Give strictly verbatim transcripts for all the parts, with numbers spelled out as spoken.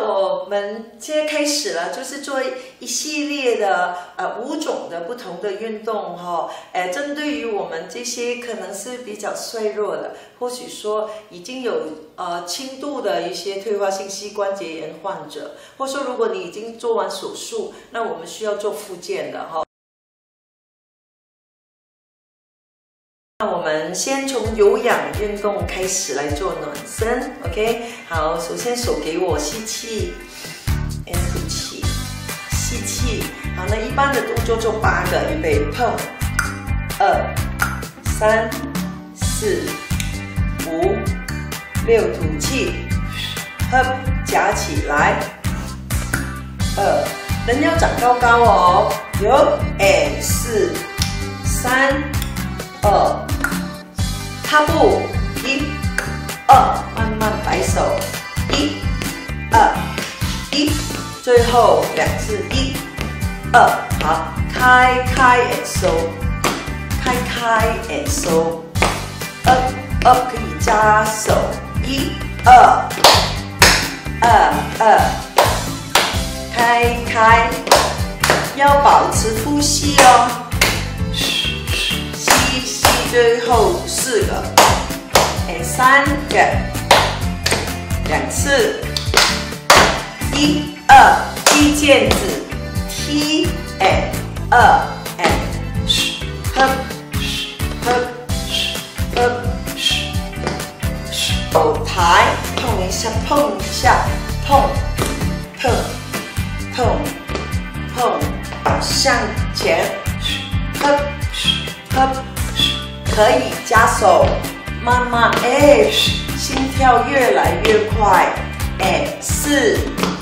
我们现在开始了，就是做一系列的呃五种的不同的运动哈，呃，针对于我们这些可能是比较衰弱的，或许说已经有呃轻度的一些退化性膝关节炎患者，或者说如果你已经做完手术，那我们需要做复健的哈。那我们先从有氧运动开始来做暖身 ，OK？ 好，首先手给我吸气，哎，吐气，吸气。好，那一般的动作做八个，预备，碰，二，三，四，五，六，吐气，呵，夹起来，二，人要长高高哦，有，哎，四，三，二。踏步，一、二，慢慢摆手，一、二、一，最后两次，一、二，好，开开 and 收，开开 and 收 ，up up 可以加手，一、二、二、二，开开，要保持呼吸哦。最后四个，哎，三个，两次，一二，踢毽子，踢，哎，二，哎，呵，呵，呵，手抬，碰一下，碰一下，碰，碰，碰，碰，向前，呵，呵。可以加手，慢慢哎，心跳越来越快，哎，四、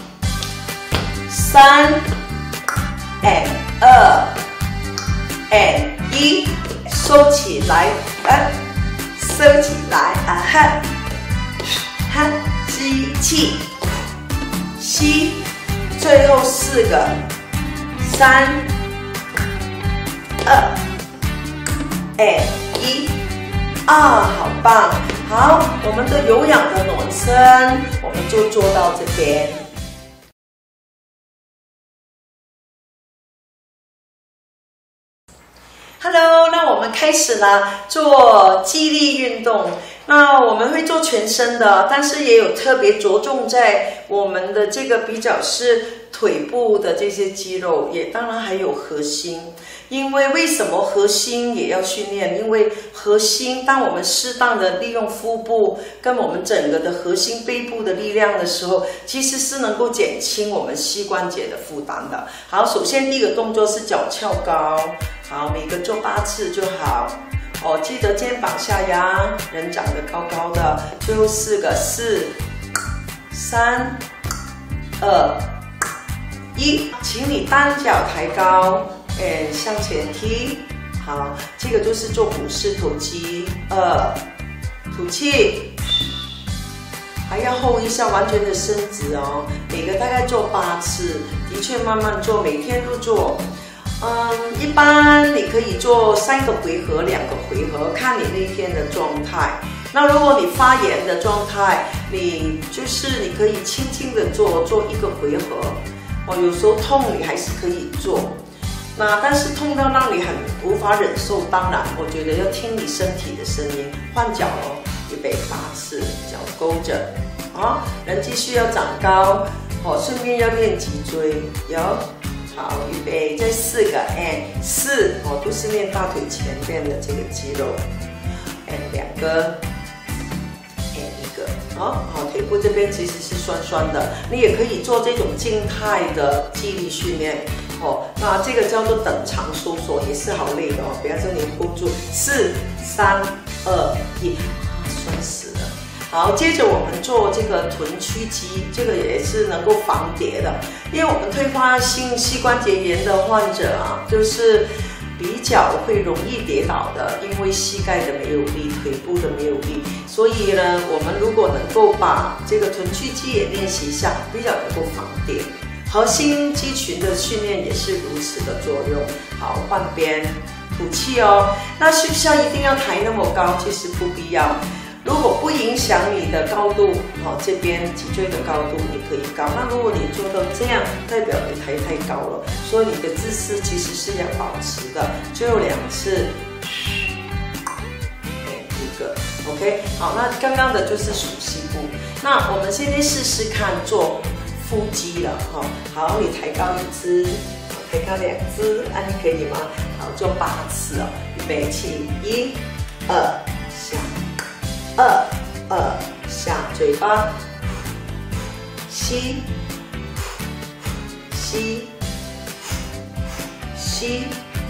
三、哎、二、哎、一，收起来，呃，收起来，啊哈，哈，吸气，吸，最后四个，三、二、哎。一、二，好棒！好，我们的有氧的暖身，我们就做到这边。Hello， 那我们开始了做肌力运动。那我们会做全身的，但是也有特别着重在我们的这个比较是腿部的这些肌肉，也当然还有核心。因为为什么核心也要训练？因为核心，当我们适当的利用腹部跟我们整个的核心背部的力量的时候，其实是能够减轻我们膝关节的负担的。好，首先第一个动作是脚翘高，好，每个做八次就好。哦，记得肩膀下压，人长得高高的。最后四个，四、三、二、一，请你单脚抬高。哎，向前踢，好，这个就是做股四头肌。二，吐气，还要 hold 一下，完全的伸直哦。每个大概做八次，的确慢慢做，每天都做。嗯，一般你可以做三个回合，两个回合，看你那天的状态。那如果你发炎的状态，你就是你可以轻轻的做，做一个回合。哦，有时候痛你还是可以做。那但是痛到让你很无法忍受，当然我觉得要听你身体的声音。换脚哦，预备八次，脚勾着，好，人继续要长高，好，顺便要练脊椎，有，好，预备，再四个，哎，四，哦，都是练大腿前面的这个肌肉，哎，两个，哎，一个，好，好，腿部这边其实是酸酸的，你也可以做这种静态的肌力训练。哦，那这个叫做等长收缩，也是好累的哦。不要说你 hold 住，四、三、二、一，啊，酸死了。好，接着我们做这个臀屈肌，这个也是能够防跌的，因为我们退化性膝关节炎的患者啊，就是比较会容易跌倒的，因为膝盖的没有力，腿部的没有力，所以呢，我们如果能够把这个臀屈肌也练习一下，比较能够防跌。核心肌群的训练也是如此的作用。好，换边，吐气哦。那需不需要一定要抬那么高？其实不必要。 如果不影响你的高度，好、哦，这边脊椎的高度你可以高。那如果你做到这样，代表你抬太高了，所以你的姿势其实是要保持的。最后两次，哎，一个 ，OK， 好，那刚刚的就是属膝部。那我们现在试试看做腹肌了，哈、哦，好，你抬高一只，抬高两只，啊，你可以吗？好，做八次哦，预备起，一、二，下。二二下嘴巴，吸吸吸，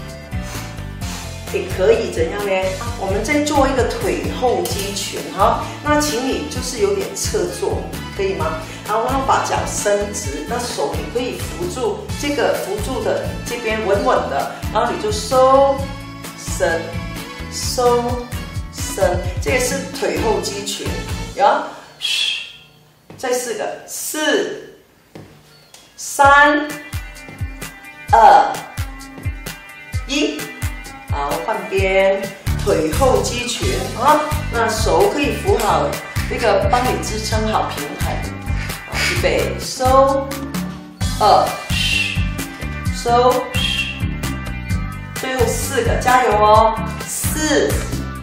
也可以怎样呢？我们再做一个腿后肌群哈，那请你就是有点侧坐，可以吗？然后把脚伸直，那手你可以扶住这个扶住的这边稳稳的，然后你就收伸收。这个是腿后肌群，然后再四个，四、三、二、一，好，换边，腿后肌群啊，那手可以扶好，这个帮你支撑好平衡，好，预备，收，二，收，最后四个，加油哦，四。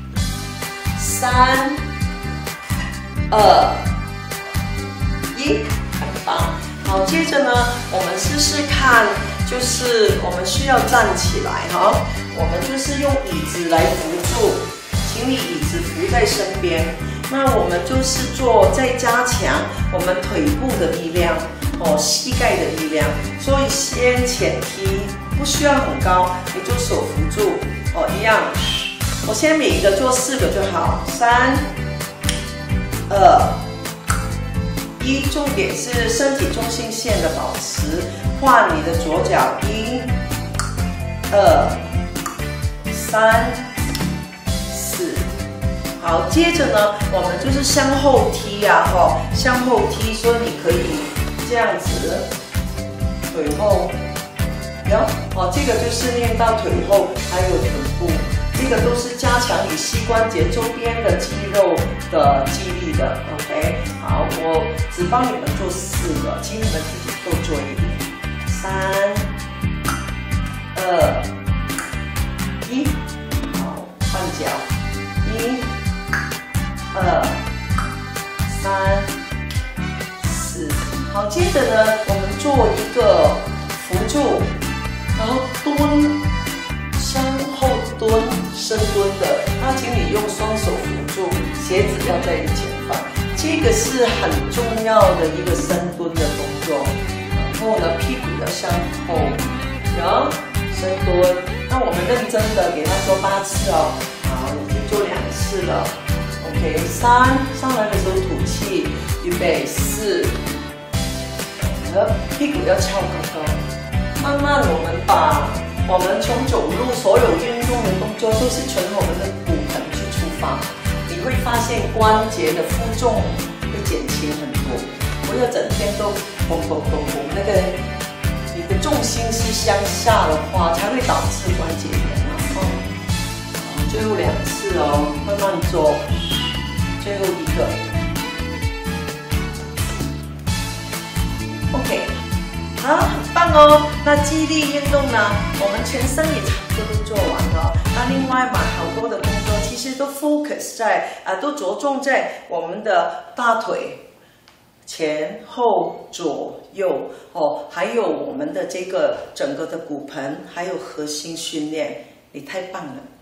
三、二、一，很棒。好，接着呢，我们试试看，就是我们需要站起来哈，我们就是用椅子来扶助，请你椅子扶在身边。那我们就是做再加强我们腿部的力量哦，膝盖的力量。所以先前踢，不需要很高，你就手扶住哦，一样。我先每一个做四个就好，三、二、一。重点是身体中心线的保持。换你的左脚，一、二、三、四。好，接着呢，我们就是向后踢呀、啊，哈，向后踢，所以你可以这样子，腿后，然后哦，这个就是练到腿后，还有臀部。这个都是加强你膝关节周边的肌肉的肌力的 ，OK？ 好，我只帮你们做四个，请你们自己多做一点。三、二、一，好，换脚，一、二、三、四。好，接着呢，我们做一个扶助，然后蹲。向后蹲、深蹲的，那请你用双手扶住，鞋子要在你前方。这个是很重要的一个深蹲的动作。然后呢，屁股要向后，然后深蹲。那我们认真的给他做八次哦。好，已经做两次了。OK， 三，上来的时候吐气，预备四，和屁股要翘高高。慢慢我们把。我们从走路所有运动的动作都是从我们的骨盆去出发，你会发现关节的负重会减轻很多。不要整天都嘣嘣嘣嘣，那个你的重心是向下的话，才会导致关节炎啊。哦，最后两次哦，慢慢做，最后一个 ，OK。好，很棒哦！那肌力运动呢，我们全身也差不多都做完了。那另外嘛，好多的动作其实都 focus 在啊、呃，都着重在我们的大腿前后左右哦，还有我们的这个整个的骨盆，还有核心训练。你太棒了！